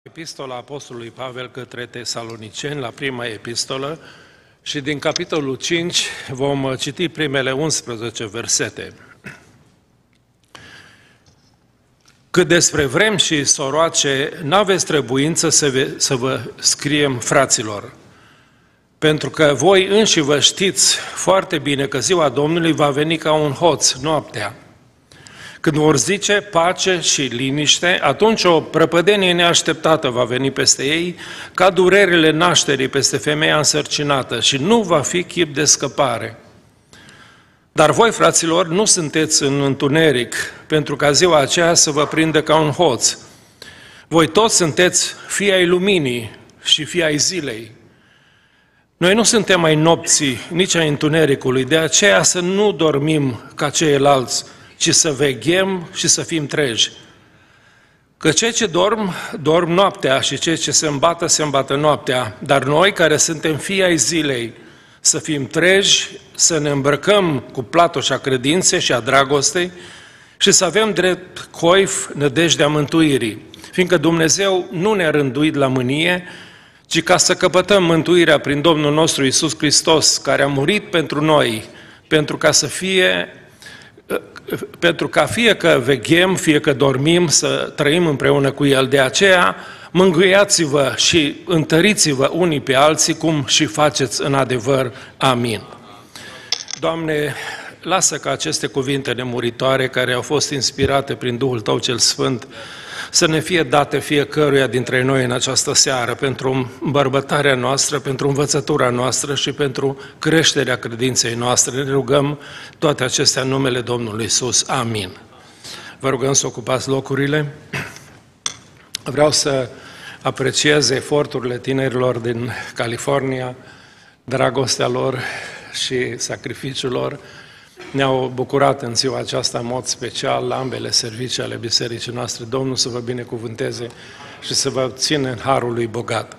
Epistola Apostolului Pavel către Tesaloniceni, la prima epistolă, și din capitolul 5 vom citi primele 11 versete. Cât despre vremi și soroace, n-aveți trebuință să vă scriem, fraților, pentru că voi înși vă știți foarte bine că ziua Domnului va veni ca un hoț noaptea. Când vor zice pace și liniște, atunci o prăpădenie neașteptată va veni peste ei, ca durerile nașterii peste femeia însărcinată, și nu va fi chip de scăpare. Dar voi, fraților, nu sunteți în întuneric, pentru ca ziua aceea să vă prindă ca un hoț. Voi toți sunteți fii ai luminii și fii ai zilei. Noi nu suntem ai nopții, nici ai întunericului, de aceea să nu dormim ca ceilalți, ci să veghem și să fim treji. Că cei ce dorm noaptea, și cei ce se îmbată noaptea, dar noi, care suntem fii ai zilei, să fim treji, să ne îmbrăcăm cu platoșa credinței și a dragostei și să avem drept coif nădejdea mântuirii, fiindcă Dumnezeu nu ne-a rânduit la mânie, ci ca să căpătăm mântuirea prin Domnul nostru Iisus Hristos, care a murit pentru noi, pentru ca fie că veghem, fie că dormim, să trăim împreună cu El. De aceea, mângâiați-vă și întăriți-vă unii pe alții, cum și faceți în adevăr. Amin. Doamne, lasă ca aceste cuvinte nemuritoare, care au fost inspirate prin Duhul Tău cel Sfânt, să ne fie date fiecăruia dintre noi în această seară, pentru îmbărbătarea noastră, pentru învățătura noastră și pentru creșterea credinței noastre. Ne rugăm toate acestea în numele Domnului Iisus. Amin. Vă rugăm să ocupați locurile. Vreau să apreciez eforturile tinerilor din California, dragostea lor și sacrificiul lor. Ne-au bucurat în ziua aceasta în mod special la ambele servicii ale bisericii noastre. Domnul să vă binecuvânteze și să vă țină în harul lui bogat.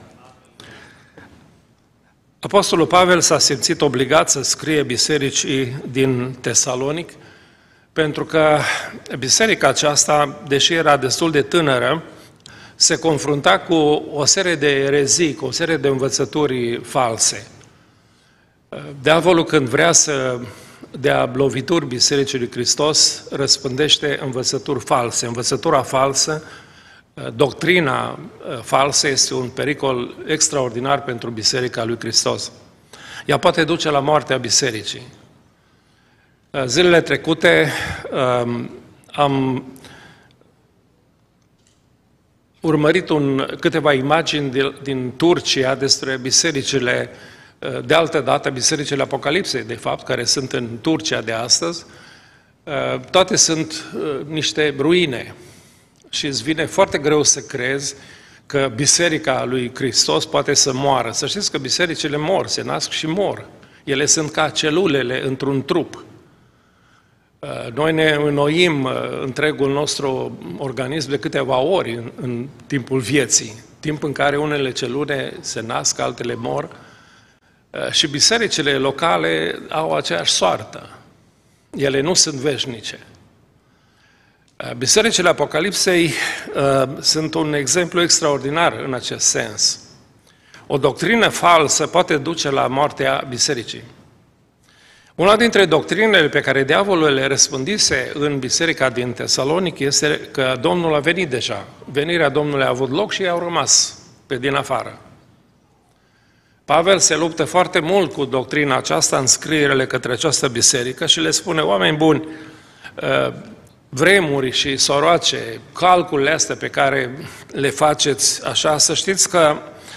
Apostolul Pavel s-a simțit obligat să scrie bisericii din Tesalonic, pentru că biserica aceasta, deși era destul de tânără, se confrunta cu o serie de erezii, cu o serie de învățături false. Diavolul, când vrea să dea lovituri Bisericii lui Hristos, răspândește învățături false. Învățătura falsă, doctrina falsă este un pericol extraordinar pentru Biserica lui Hristos. Ea poate duce la moartea Bisericii. Zilele trecute am urmărit câteva imagini din Turcia despre bisericile de altă dată, bisericile Apocalipsei, de fapt, care sunt în Turcia de astăzi. Toate sunt niște ruine și îți vine foarte greu să crezi că Biserica lui Hristos poate să moară. Să știți că bisericile mor, se nasc și mor. Ele sunt ca celulele într-un trup. Noi ne înnoim întregul nostru organism de câteva ori în timpul vieții, timp în care unele celule se nasc, altele mor. Și bisericile locale au aceeași soartă. Ele nu sunt veșnice. Bisericile Apocalipsei sunt un exemplu extraordinar în acest sens. O doctrină falsă poate duce la moartea bisericii. Una dintre doctrinele pe care diavolul le răspândise în biserica din Tesalonic este că Domnul a venit deja. Venirea Domnului a avut loc și ei au rămas pe din afară. Pavel se luptă foarte mult cu doctrina aceasta în scrierile către această biserică și le spune: oameni buni, vremuri și soroace, calculele astea pe care le faceți așa, să știți că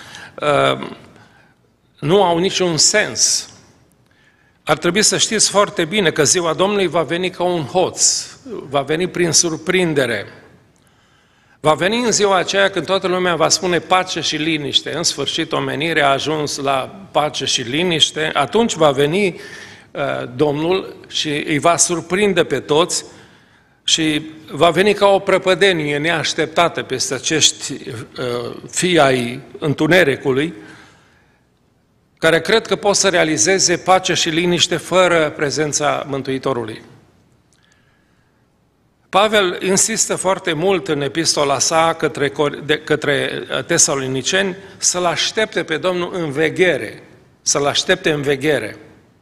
nu au niciun sens. Ar trebui să știți foarte bine că ziua Domnului va veni ca un hoț, va veni prin surprindere. Va veni în ziua aceea când toată lumea va spune pace și liniște. În sfârșit, omenirea a ajuns la pace și liniște. Atunci va veni Domnul și îi va surprinde pe toți și va veni ca o prăpădenie neașteptată peste acești fii ai întunericului, care cred că pot să realizeze pace și liniște fără prezența Mântuitorului. Pavel insistă foarte mult în epistola sa către tesaloniceni să-L aștepte pe Domnul în veghere, să-L aștepte în veghere.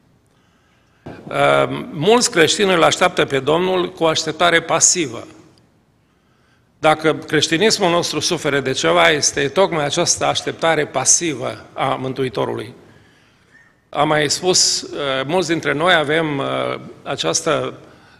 Mulți creștini îl așteaptă pe Domnul cu o așteptare pasivă. Dacă creștinismul nostru suferă de ceva, este tocmai această așteptare pasivă a Mântuitorului. Am mai spus, mulți dintre noi avem această,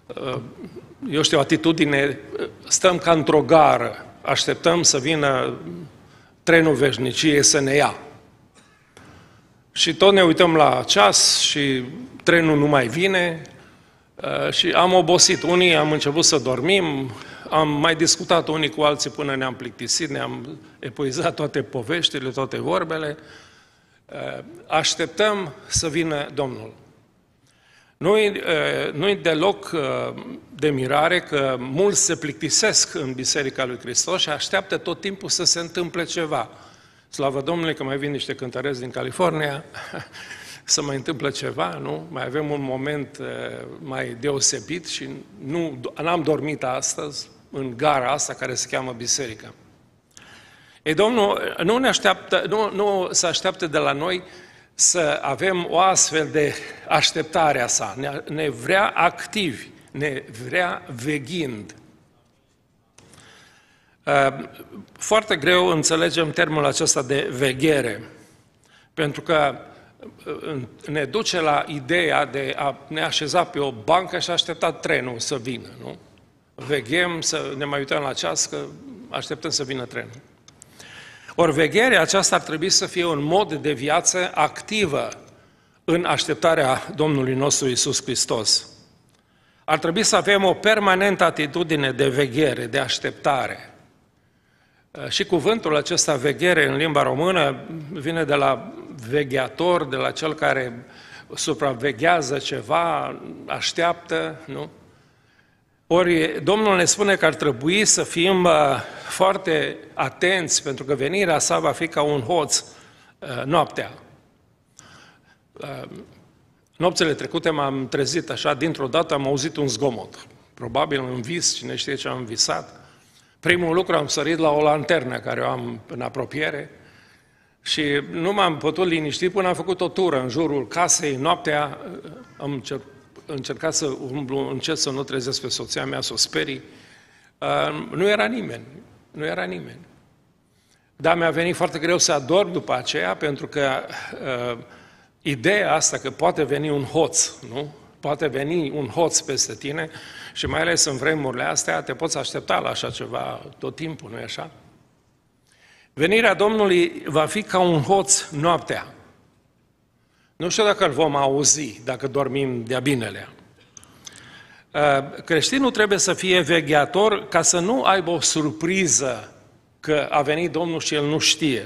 atitudine, stăm ca într-o gară, așteptăm să vină trenul veșniciei să ne ia. Și tot ne uităm la ceas și trenul nu mai vine și am obosit. Unii am început să dormim, am mai discutat unii cu alții până ne-am plictisit, ne-am epuizat toate poveștile, toate vorbele. Așteptăm să vină Domnul. Nu-i deloc de mirare că mulți se plictisesc în Biserica lui Hristos și așteaptă tot timpul să se întâmple ceva. Slavă Domnului că mai vin niște cântăreți din California, să mai întâmplă ceva, nu? Mai avem un moment mai deosebit și n-am dormit astăzi în gara asta care se cheamă biserică. Ei, Domnul nu se așteaptă de la noi să avem o astfel de așteptare a sa. Ne vrea activi, ne vrea veghind. Foarte greu înțelegem termenul acesta de veghere, pentru că ne duce la ideea de a ne așeza pe o bancă și aștepta trenul să vină, nu? Veghem, să ne mai uităm la ceas, că așteptăm să vină trenul. Ori vegherea aceasta ar trebui să fie un mod de viață activă în așteptarea Domnului nostru Iisus Hristos. Ar trebui să avem o permanentă atitudine de veghere, de așteptare. Și cuvântul acesta veghere în limba română vine de la vegheator, de la cel care supraveghează ceva, așteaptă, nu? Ori Domnul ne spune că ar trebui să fim foarte atenți, pentru că venirea sa va fi ca un hoț noaptea. Nopțile trecute m-am trezit așa, dintr-o dată am auzit un zgomot. Probabil în vis, cine știe ce am visat. Primul lucru am sărit la o lanternă care o am în apropiere și nu m-am putut liniști până am făcut o tură în jurul casei. Noaptea am încercat să umblu încet să nu trezesc pe soția mea, să o sperii. Nu era nimeni. Dar mi-a venit foarte greu să adorm după aceea, pentru că ideea asta că poate veni un hoț, nu? Poate veni un hoț peste tine și mai ales în vremurile astea te poți aștepta la așa ceva tot timpul, nu-i așa? Venirea Domnului va fi ca un hoț noaptea. Nu știu dacă îl vom auzi, dacă dormim de-a binelea. Creștinul trebuie să fie vegheator ca să nu aibă o surpriză că a venit Domnul și el nu știe.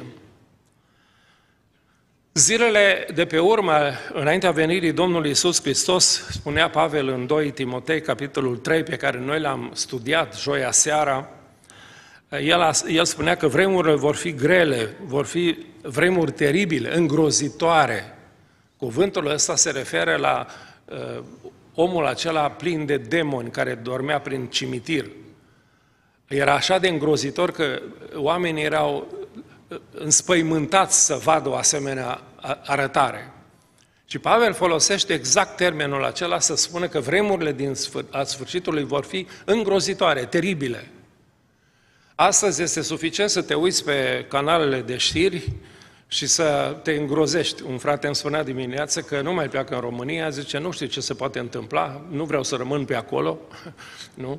Zilele de pe urmă, înaintea venirii Domnului Iisus Hristos, spunea Pavel în 2 Timotei, capitolul 3, pe care noi l-am studiat joia seara, el spunea că vremurile vor fi grele, vor fi vremuri teribile, îngrozitoare. Cuvântul ăsta se referă la omul acela plin de demoni care dormea prin cimitir. Era așa de îngrozitor că oamenii erau înspăimântați să vadă o asemenea arătare. Și Pavel folosește exact termenul acela să spună că vremurile a sfârșitului vor fi îngrozitoare, teribile. Astăzi este suficient să te uiți pe canalele de știri și să te îngrozești. Un frate îmi spunea dimineață că nu mai pleacă în România, zice, nu știu ce se poate întâmpla, nu vreau să rămân pe acolo, nu?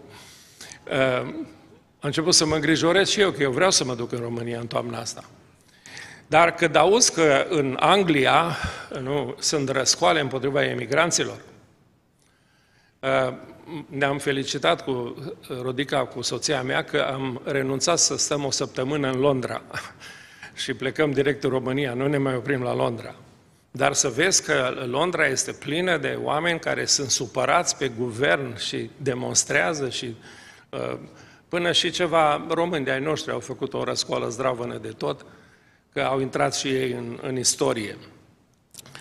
Am început să mă îngrijorez și eu, că eu vreau să mă duc în România în toamna asta. Dar când auzi că în Anglia sunt răscoale împotriva emigranților, ne-am felicitat cu Rodica, cu soția mea, că am renunțat să stăm o săptămână în Londra și plecăm direct în România, nu ne mai oprim la Londra. Dar să vezi că Londra este plină de oameni care sunt supărați pe guvern și demonstrează și până și ceva români de-ai noștri au făcut o răscoală zdravănă de tot, că au intrat și ei în istorie.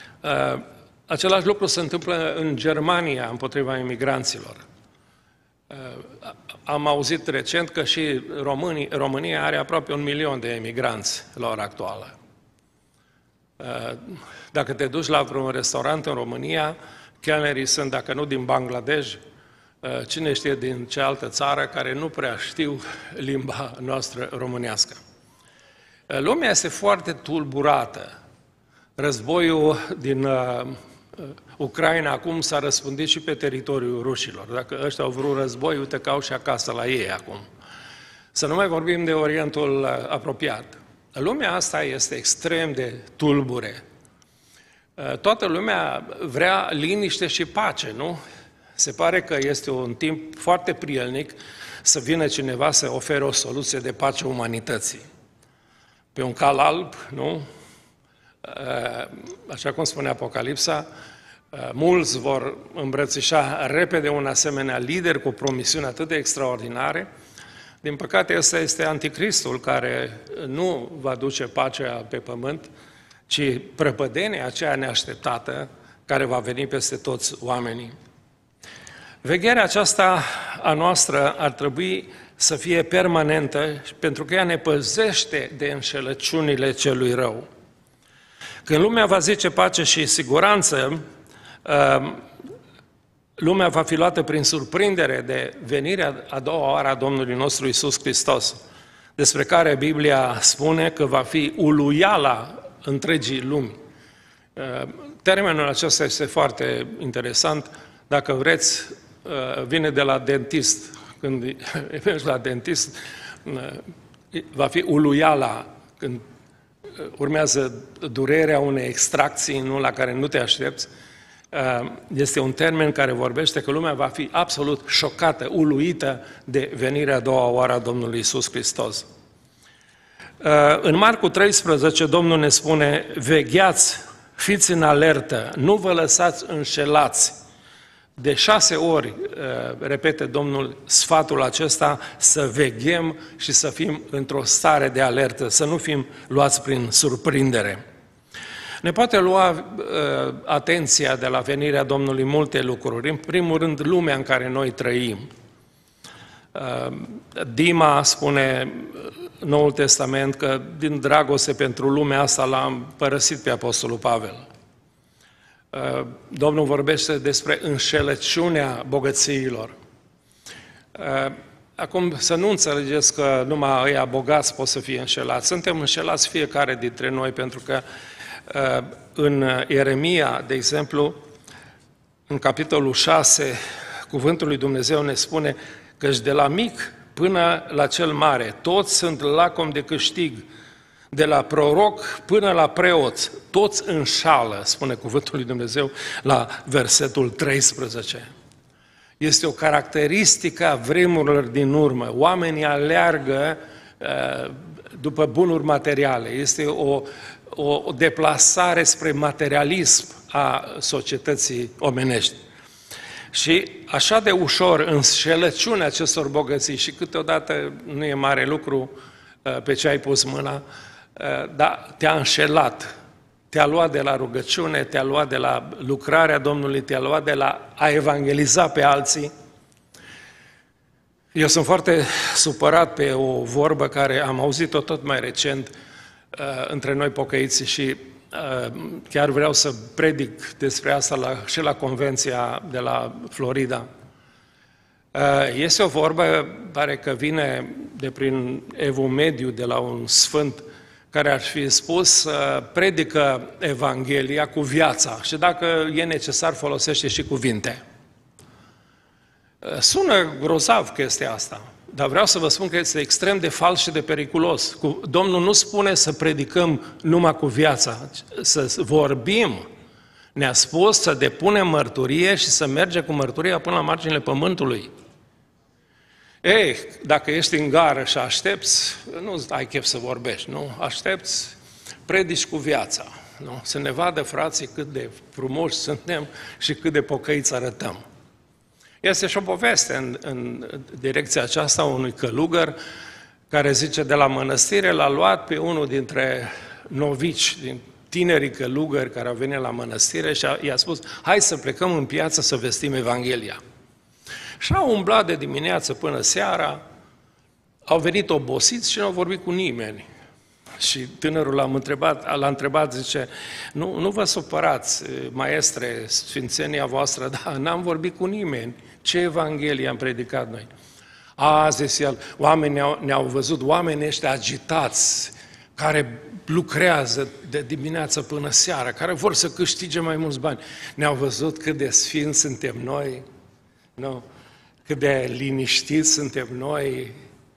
Același lucru se întâmplă în Germania împotriva imigranților. Am auzit recent că și România are aproape 1 milion de emigranți la ora actuală. Dacă te duci la vreun restaurant în România, chelnerii sunt, dacă nu din Bangladesh, cine știe din ce altă țară, care nu prea știu limba noastră românească. Lumea este foarte tulburată. Războiul din Ucraina acum s-a răspândit și pe teritoriul rușilor. Dacă ăștia au vrut război, uite că au și acasă la ei acum. Să nu mai vorbim de Orientul apropiat. Lumea asta este extrem de tulbure. Toată lumea vrea liniște și pace, nu? Se pare că este un timp foarte prielnic să vină cineva să ofere o soluție de pace umanității. Pe un cal alb, nu? Așa cum spune Apocalipsa, mulți vor îmbrățișa repede un asemenea lider cu promisiuni atât de extraordinare. Din păcate, ăsta este anticristul care nu va duce pacea pe pământ, ci prăpădenia aceea neașteptată care va veni peste toți oamenii. Vegherea aceasta a noastră ar trebui să fie permanentă, pentru că ea ne păzește de înșelăciunile celui rău. Când lumea va zice pace și siguranță, lumea va fi luată prin surprindere de venirea a doua oară a Domnului nostru Iisus Hristos, despre care Biblia spune că va fi uluiala întregii lumi. Termenul acesta este foarte interesant. Dacă vreți, vine de la dentist. Când mergi la dentist, va fi uluiala când urmează durerea unei extracții, nu, la care nu te aștepți. Este un termen care vorbește că lumea va fi absolut șocată, uluită de venirea a doua oară a Domnului Iisus Hristos. În Marcu 13, Domnul ne spune: vegheați, fiți în alertă, nu vă lăsați înșelați. De 6 ori repete Domnul sfatul acesta, să veghem și să fim într-o stare de alertă, să nu fim luați prin surprindere. Ne poate lua atenția de la venirea Domnului multe lucruri. În primul rând, lumea în care noi trăim. Dima spune Noul Testament că din dragoste pentru lumea asta l-a părăsit pe Apostolul Pavel. Domnul vorbește despre înșelăciunea bogățiilor. Acum să nu înțelegeți că numai ăia bogați pot să fie înșelați. Suntem înșelați fiecare dintre noi, pentru că în Ieremia, de exemplu, în capitolul 6, cuvântul lui Dumnezeu ne spune că de la mic până la cel mare, toți sunt lacomi de câștig. De la proroc până la preot, toți înșală, spune cuvântul lui Dumnezeu la versetul 13. Este o caracteristică a vremurilor din urmă. Oamenii aleargă după bunuri materiale. Este o deplasare spre materialism a societății omenești. Și așa de ușor înșelăciunea acestor bogății, și câteodată nu e mare lucru pe ce ai pus mâna, dar te-a înșelat, te-a luat de la rugăciune, te-a luat de la lucrarea Domnului, te-a luat de la a evangeliza pe alții. Eu sunt foarte supărat pe o vorbă care am auzit-o tot mai recent între noi pocăiții și chiar vreau să predic despre asta și la convenția de la Florida. Este o vorbă, pare că vine de prin Evul Mediu, de la un sfânt, care ar fi spus: predică Evanghelia cu viața și dacă e necesar folosește și cuvinte. Sună grozav chestia asta, dar vreau să vă spun că este extrem de fals și de periculos. Domnul nu spune să predicăm numai cu viața, să vorbim. Ne-a spus să depunem mărturie și să mergem cu mărturia până la marginile pământului. Ei, dacă ești în gară și aștepți, nu ai chef să vorbești, nu? Aștepți, predici cu viața, nu? Să ne vadă frații cât de frumoși suntem și cât de pocăiți arătăm. Este și o poveste în direcția aceasta unui călugăr care zice: de la mănăstire l-a luat pe unul dintre novici, din tinerii călugări care au venit la mănăstire și i-a spus: hai să plecăm în piață să vestim Evanghelia. Și au umblat de dimineață până seara, au venit obosiți și nu au vorbit cu nimeni. Și tânărul l-a întrebat, zice, nu vă supărați, maestre, sfințenia voastră, dar n-am vorbit cu nimeni. Ce Evanghelie am predicat noi? A, zis el, oamenii ne-au văzut, oamenii ăștia agitați, care lucrează de dimineață până seara, care vor să câștige mai mulți bani. Ne-au văzut cât de sfinți suntem noi, nu? Cât de liniștiți suntem noi.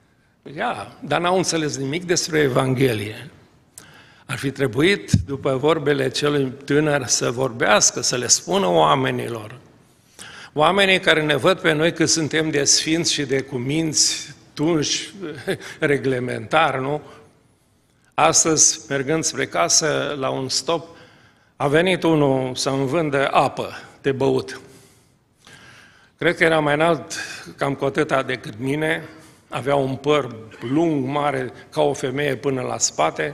Dar n-au înțeles nimic despre Evanghelie. Ar fi trebuit, după vorbele celui tânăr, să vorbească, să le spună oamenilor. Oamenii care ne văd pe noi că suntem de sfinți și de cuminți tunși reglementar, nu? Astăzi, mergând spre casă, la un stop, a venit unul să-mi vândă apă de băut. Cred că era mai înalt, cam cu atâta decât mine, avea un păr lung, mare, ca o femeie până la spate.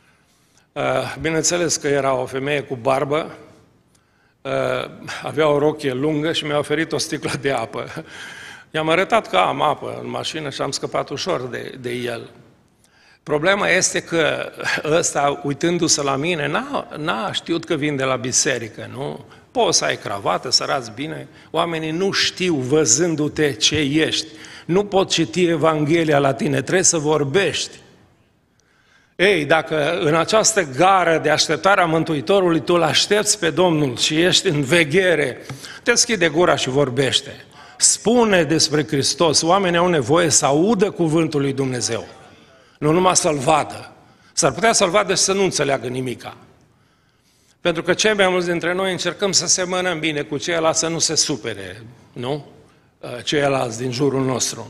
Bineînțeles că era o femeie cu barbă, avea o rochie lungă și mi-a oferit o sticlă de apă. I-am arătat că am apă în mașină și am scăpat ușor de el. Problema este că ăsta, uitându-se la mine, n-a știut că vin de la biserică, nu? Poți să ai cravată, să arăți bine. Oamenii nu știu, văzându-te, ce ești. Nu pot citi Evanghelia la tine, trebuie să vorbești. Ei, dacă în această gară de așteptare a Mântuitorului tu l-aștepți pe Domnul și ești în veghere, deschide gura și vorbește. Spune despre Hristos. Oamenii au nevoie să audă cuvântul lui Dumnezeu. Nu numai să-l vadă. S-ar putea să-l vadă și să nu înțeleagă nimica. Pentru că cei mai mulți dintre noi încercăm să semănăm bine cu ceilalți, să nu se supere, nu? Ceilalți din jurul nostru.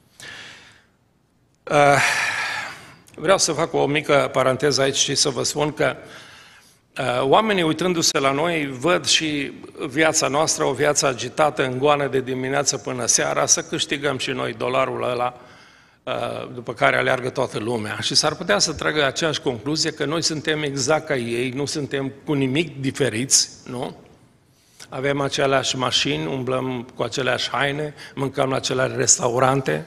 Vreau să fac o mică paranteză aici și să vă spun că oamenii uitându-se la noi văd și viața noastră, o viață agitată, îngoană de dimineață până seara, să câștigăm și noi dolarul ăla, după care aleargă toată lumea. Și s-ar putea să tragă aceeași concluzie că noi suntem exact ca ei, nu suntem cu nimic diferiți, nu? Avem aceleași mașini, umblăm cu aceleași haine, mâncăm la aceleași restaurante,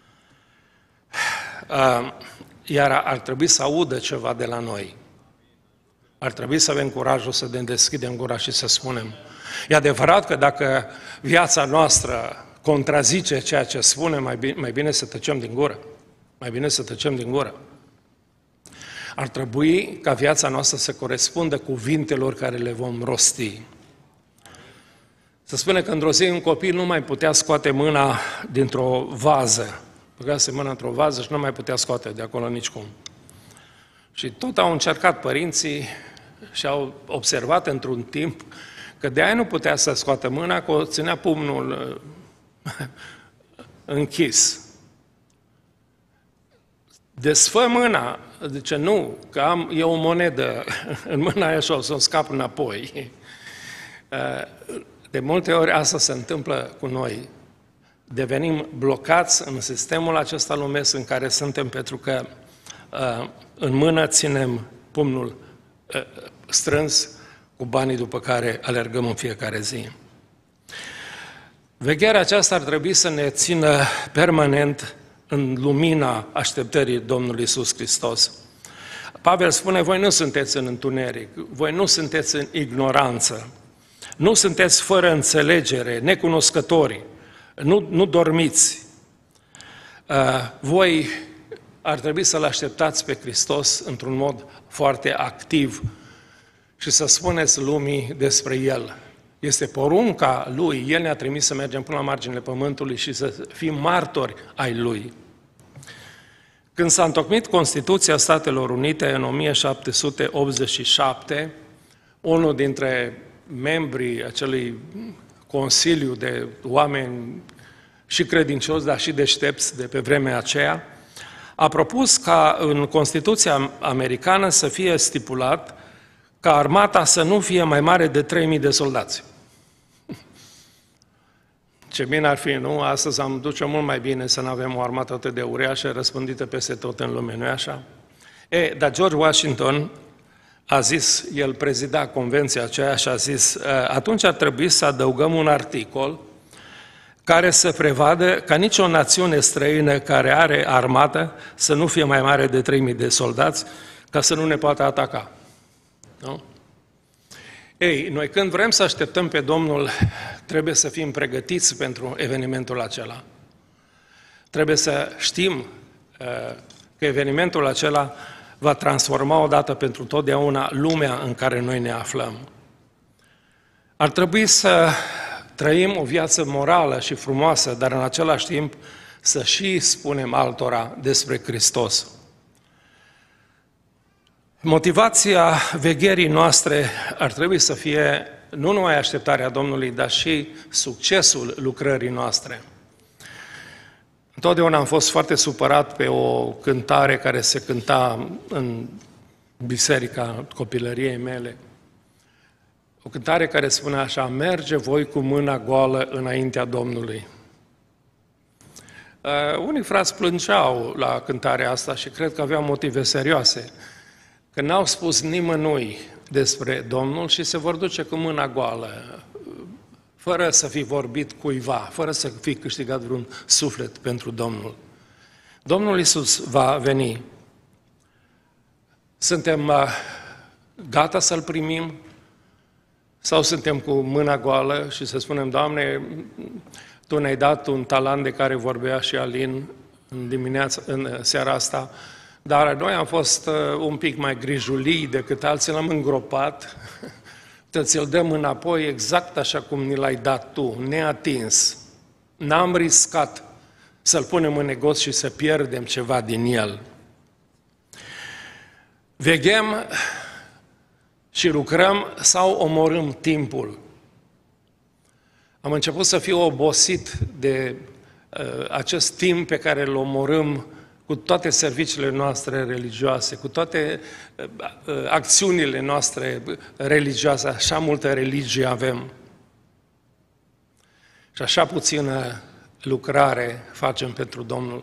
iar ar trebui să audă ceva de la noi. Ar trebui să avem curajul să ne deschidem gura și să spunem. E adevărat că dacă viața noastră contrazice ceea ce spune, mai bine să tăcem din gură. Mai bine să tăcem din gură. Ar trebui ca viața noastră să corespundă cuvintelor care le vom rosti. Se spune că într-o zi un copil nu mai putea scoate mâna dintr-o vază. Băgase mâna într-o vază și nu mai putea scoate de acolo nicicum. Și tot au încercat părinții și au observat într-un timp că de aia nu putea să scoată mâna, că o ținea pumnul închis. Desfă mâna, zice nu, că e o monedă în mâna aia și o să o scap înapoi. De multe ori asta se întâmplă cu noi. Devenim blocați în sistemul acesta lumesc în care suntem pentru că în mână ținem pumnul strâns cu banii după care alergăm în fiecare zi. Vegherea aceasta ar trebui să ne țină permanent în lumina așteptării Domnului Iisus Hristos. Pavel spune, voi nu sunteți în întuneric, voi nu sunteți în ignoranță, nu sunteți fără înțelegere, necunoscători, nu dormiți. Voi ar trebui să-L așteptați pe Hristos într-un mod foarte activ și să spuneți lumii despre El. Este porunca Lui, El ne-a trimis să mergem până la marginile pământului și să fim martori ai Lui. Când s-a întocmit Constituția Statelor Unite în 1787, unul dintre membrii acelui consiliu de oameni și credincioși, dar și deștepți de pe vremea aceea, a propus ca în Constituția americană să fie stipulat ca armata să nu fie mai mare de 3.000 de soldați. Ce bine ar fi, nu? Astăzi am duce mult mai bine să nu avem o armată atât de uriașă, răspândită peste tot în lume, nu-i așa? Dar George Washington a zis, el prezida convenția aceea și a zis, atunci ar trebui să adăugăm un articol care să prevadă ca nicio națiune străină care are armată să nu fie mai mare de 3.000 de soldați, ca să nu ne poată ataca. Nu? Ei, noi când vrem să așteptăm pe Domnul, trebuie să fim pregătiți pentru evenimentul acela. Trebuie să știm că evenimentul acela va transforma odată pentru totdeauna lumea în care noi ne aflăm. Ar trebui să trăim o viață morală și frumoasă, dar în același timp să și spunem altora despre Hristos. Motivația vegherii noastre ar trebui să fie nu numai așteptarea Domnului, dar și succesul lucrării noastre. Întotdeauna am fost foarte supărat pe o cântare care se cânta în biserica copilăriei mele. O cântare care spune așa: merge voi cu mâna goală înaintea Domnului. Unii frați plângeau la cântarea asta și cred că aveau motive serioase, că n-au spus nimănui despre Domnul și se vor duce cu mâna goală, fără să fi vorbit cuiva, fără să fi câștigat vreun suflet pentru Domnul. Domnul Iisus va veni. Suntem gata să-L primim? Sau suntem cu mâna goală și să spunem: Doamne, Tu ne-ai dat un talent de care vorbea și Alin în seara asta, dar noi am fost un pic mai grijulii decât alții, l-am îngropat, ți-l dăm înapoi exact așa cum ni l-ai dat Tu, neatins. N-am riscat să-l punem în negoț și să pierdem ceva din el. Veghem și lucrăm sau omorâm timpul? Am început să fiu obosit de acest timp pe care îl omorâm cu toate serviciile noastre religioase, cu toate acțiunile noastre religioase. Așa multă religie avem și așa puțină lucrare facem pentru Domnul.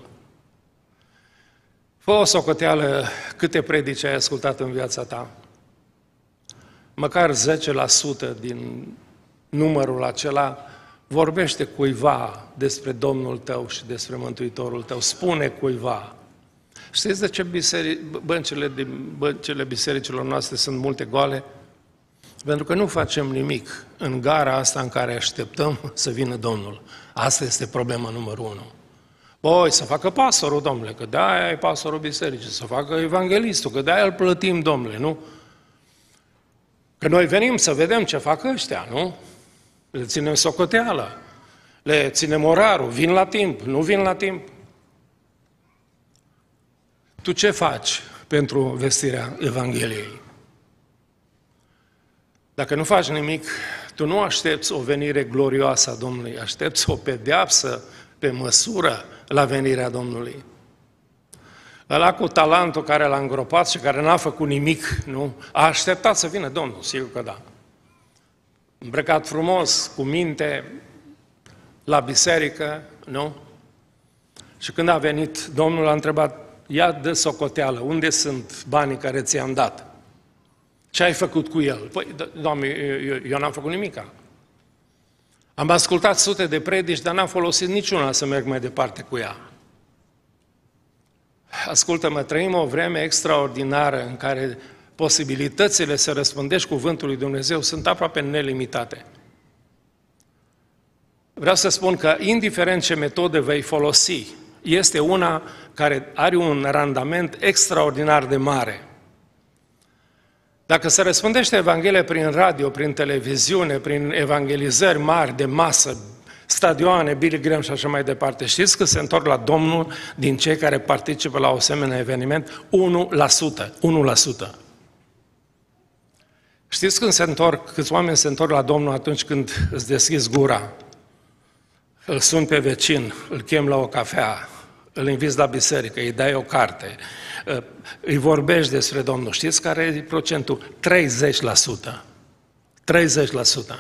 Fă o socoteală câte predici ai ascultat în viața ta. Măcar 10% din numărul acela vorbește cuiva despre Domnul tău și despre Mântuitorul tău. Spune cuiva. Știți de ce băncile bisericilor noastre sunt multe goale? Pentru că nu facem nimic în gara asta în care așteptăm să vină Domnul. Asta este problema numărul 1. Băi, să facă pastorul, domnule, că de-aia e pastorul bisericii, să facă evanghelistul, că de-aia îl plătim, domnule, nu? Că noi venim să vedem ce fac ăștia, nu? Le ținem socoteală, le ținem orarul, vin la timp, nu vin la timp. Tu ce faci pentru vestirea Evangheliei? Dacă nu faci nimic, tu nu aștepți o venire glorioasă a Domnului, aștepți o pedeapsă pe măsură la venirea Domnului. Ăla cu talentul care l-a îngropat și care n-a făcut nimic, nu? A așteptat să vină Domnul, sigur că da. Îmbrăcat frumos, cu minte, la biserică, nu? Și când a venit, Domnul a întrebat: ia dă socoteală, unde sunt banii care ți-am dat? Ce ai făcut cu el? Păi, Doamne, eu n-am făcut nimica. Am ascultat sute de predici, dar n-am folosit niciuna să merg mai departe cu ea. Ascultă-mă, trăim o vreme extraordinară în care posibilitățile să răspândești cuvântul lui Dumnezeu sunt aproape nelimitate. Vreau să spun că, indiferent ce metode vei folosi, este una care are un randament extraordinar de mare. Dacă se răspândește Evanghelia prin radio, prin televiziune, prin evangelizări mari de masă, stadioane, Billy Graham și așa mai departe, știți că se întorc la Domnul din cei care participă la o asemenea eveniment? 1%. 1%. Știți când se întorc, câți oameni se întorc la Domnul atunci când îți deschizi gura? Îl suni pe vecin, îl chem la o cafea, îl inviți la biserică, îi dai o carte, îi vorbești despre Domnul. Știți care e procentul? 30%. 30%.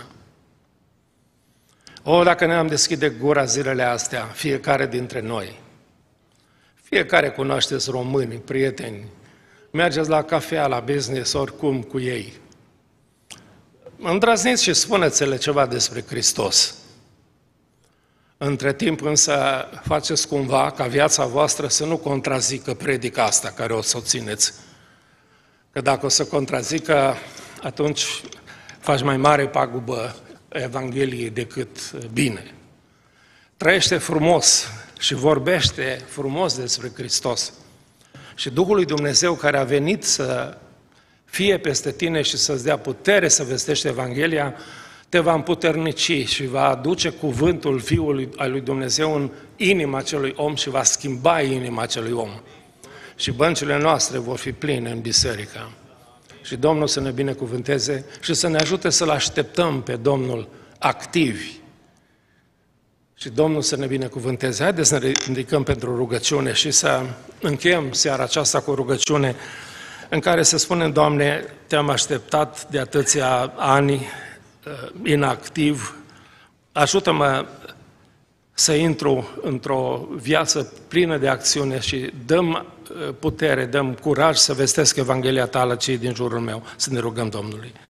Dacă ne-am deschide gura zilele astea, fiecare dintre noi, fiecare cunoașteți români, prieteni, mergeți la cafea, la business, oricum cu ei. Îndrăzniți și spuneți-le ceva despre Hristos. Între timp însă faceți cumva ca viața voastră să nu contrazică predica asta care o să o țineți. Că dacă o să contrazică, atunci faci mai mare pagubă Evangheliei decât bine. Trăiește frumos și vorbește frumos despre Hristos. Și Duhul lui Dumnezeu care a venit să fie peste tine și să-ți dea putere să vestești Evanghelia, te va împuternici și va aduce cuvântul Fiului al lui Dumnezeu în inima acelui om și va schimba inima acelui om. Și băncile noastre vor fi pline în biserică. Și Domnul să ne binecuvânteze și să ne ajute să-L așteptăm pe Domnul activi. Și Domnul să ne binecuvânteze. Haideți să ne ridicăm pentru rugăciune și să încheiem seara aceasta cu o rugăciune în care să spunem: Doamne, Te-am așteptat de atâția ani inactiv, ajută-mă să intru într-o viață plină de acțiune și dăm putere, dăm curaj să vestesc Evanghelia Ta la cei din jurul meu. Să ne rugăm Domnului.